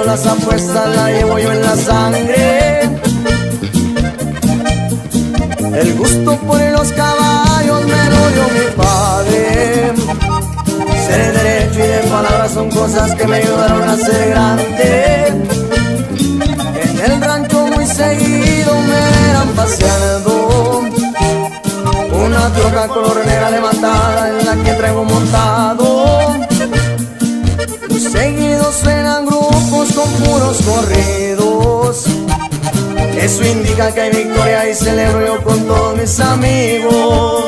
pero las apuestas las llevo yo en la sangre. El gusto por los caballos me lo dio mi padre. Ser derecho y de palabras son cosas que me ayudaron a ser grande. En el rancho muy seguido me verán paseando, una troca color negra levantada en la que traigo montado. Muy seguido suenan grupos con puros corridos. Eso indica que hay victoria y celebro yo con todos mis amigos.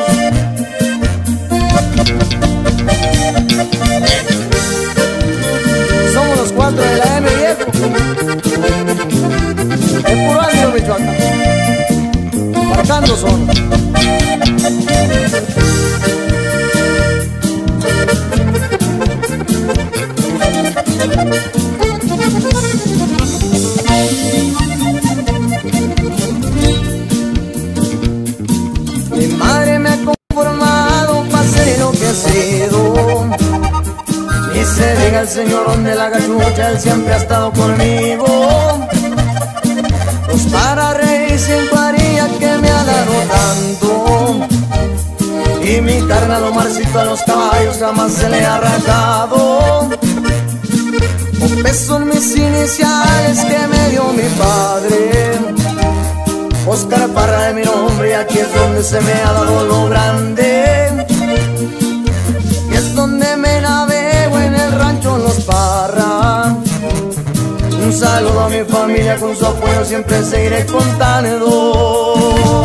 Somos los 4 de la M, viejo. Es puro ánimo, Michoacán. Marcando son. Mi madre me ha conformado para ser enloquecido. Y se diga el señor donde la cachucha, él siempre ha estado conmigo. Pues para reír sin varilla que me ha dado tanto. Y mi carnal Omarcito a los caballos jamás se le ha arrancado. Opes son mis iniciales que me dio mi padre. Oscar Parra es mi nombre y aquí es donde se me ha dado lo grande. Y es donde me navego en el rancho Los Parra. Un saludo a mi familia, con su apoyo siempre seguiré contando.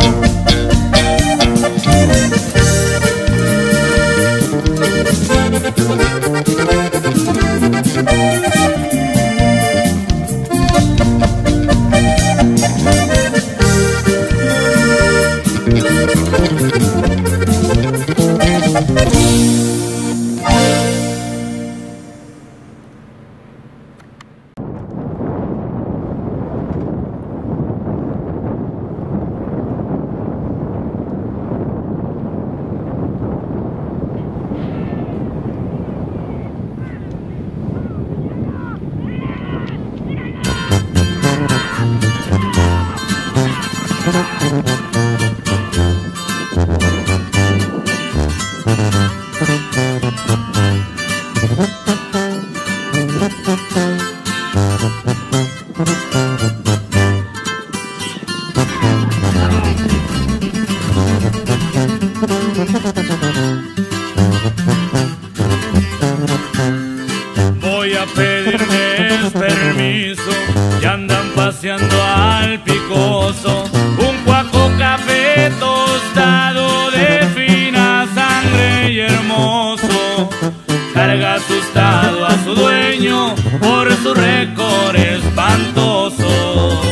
Voy a pedirles permiso, y andan paseando al picoso. Un cuaco café tostado de fina sangre y hermoso. Carga asustado a su dueño por su récord espantoso.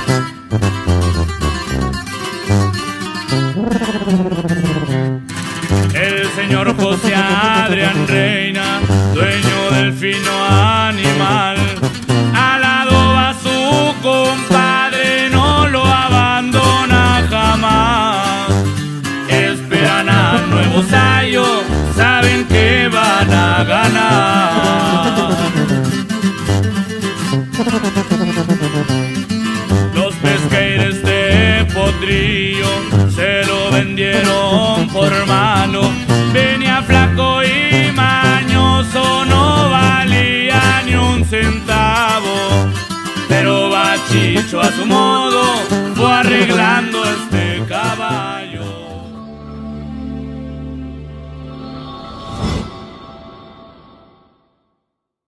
El señor José Adrián Reina, dueño del fino animal, al lado va su compadre, no lo abandona jamás. Esperan al nuevo Sayo, saben que van a ganar. Los pesqueires de Potrillo se lo vendieron por mano. Venía flaco y mañoso, no valía ni un centavo. Pero Bachicho a su modo fue arreglando este caballo.